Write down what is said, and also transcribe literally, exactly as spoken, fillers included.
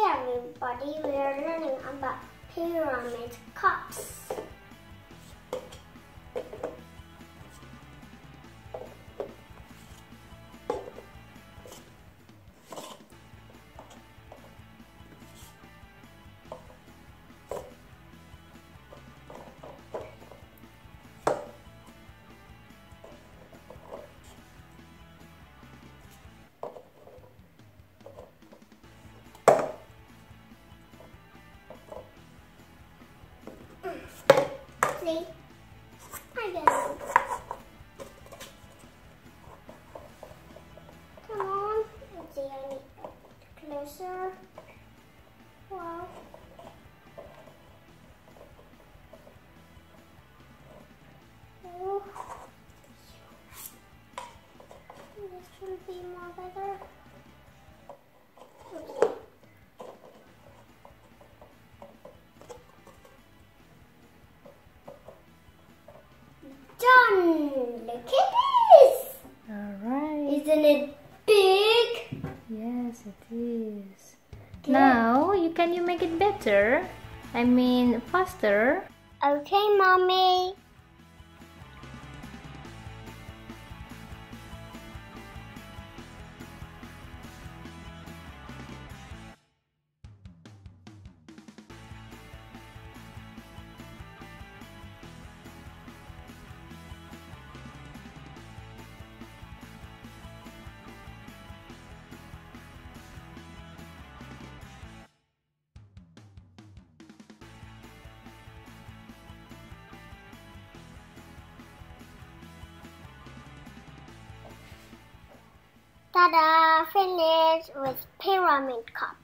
everybody, we are learning about pyramid cups. See? I get it. Come on. Let's see, I need closer. Wow. Oh. This will be more better. Oops. Done! Look at this! Alright. Isn't it big? Yes, it is. Good. Now, you can you make it better? I mean, faster? Okay, Mommy. Ta-da! Finished with pyramid cup.